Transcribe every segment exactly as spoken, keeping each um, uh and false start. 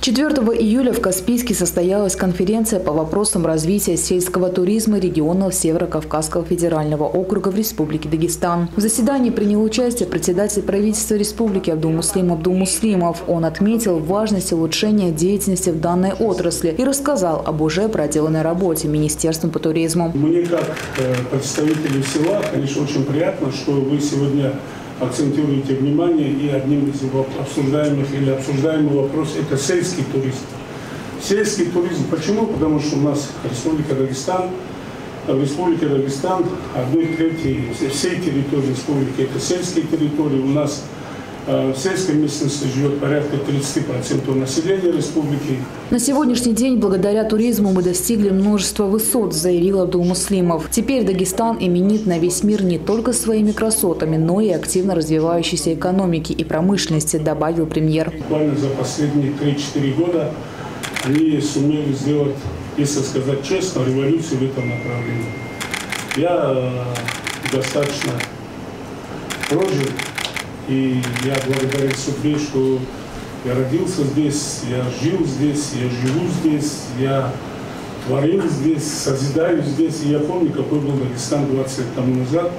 четвёртого июля в Каспийске состоялась конференция по вопросам развития сельского туризма регионов Северо-Кавказского федерального округа в Республике Дагестан. В заседании принял участие председатель правительства Республики Абдулмуслим Абдулмуслимов. Он отметил важность улучшения деятельности в данной отрасли и рассказал об уже проделанной работе Министерством по туризму. Мне, как представителю села, конечно, очень приятно, что вы сегодня акцентируете внимание, и одним из обсуждаемых или обсуждаемых вопросов – это сельский туризм. Сельский туризм. Почему? Потому что у нас Республика Дагестан, в Республике Дагестан одной трети всей территории республики – это сельские территории. У нас в сельской местности живет порядка тридцати процентов населения республики. На сегодняшний день благодаря туризму мы достигли множества высот, заявил Абдулмуслимов. Теперь Дагестан именит на весь мир не только своими красотами, но и активно развивающейся экономики и промышленности, добавил премьер. Буквально за последние три-четыре года они сумели сделать, если сказать честно, революцию в этом направлении. Я достаточно прожил. И я благодарен судьбе, что я родился здесь, я жил здесь, я живу здесь, я творил здесь, созидаю здесь. И я помню, какой был Дагестан двадцать лет тому назад.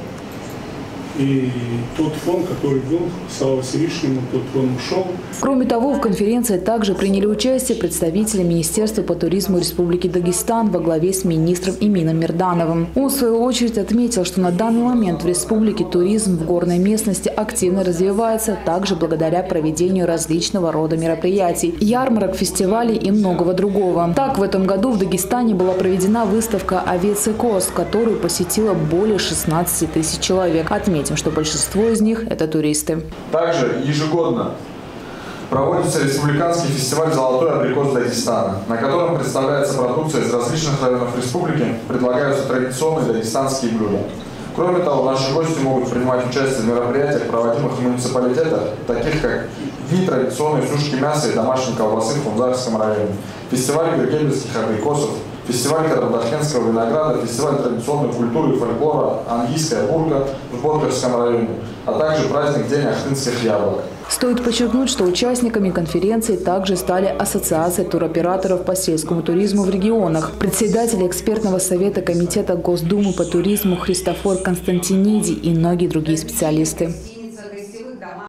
И тот фон, который был, слава Всевышнему, тот фон ушел. Кроме того, в конференции также приняли участие представители Министерства по туризму Республики Дагестан во главе с министром Эмином Мирдановым. Он, в свою очередь, отметил, что на данный момент в республике туризм в горной местности активно развивается, также благодаря проведению различного рода мероприятий, ярмарок, фестивалей и многого другого. Так, в этом году в Дагестане была проведена выставка «Овец и коз», которую посетило более шестнадцати тысяч человек. Отметим, что большинство из них – это туристы. Также ежегодно проводится республиканский фестиваль «Золотой абрикос Дагестана», на котором представляется продукция из различных районов республики, предлагаются традиционные дагестанские блюда. Кроме того, наши гости могут принимать участие в мероприятиях, проводимых в муниципалитетах, таких как дни традиционной сушки мяса и домашней колбасы в Хунзарском районе, фестиваль григельских абрикосов, фестиваль карабахенского винограда, фестиваль традиционной культуры и фольклора «Ангийская бурга» в Борковском районе, а также праздник День Ахтынских яблок. Стоит подчеркнуть, что участниками конференции также стали Ассоциация туроператоров по сельскому туризму в регионах, председатель экспертного совета Комитета Госдумы по туризму Христофор Константиниди и многие другие специалисты.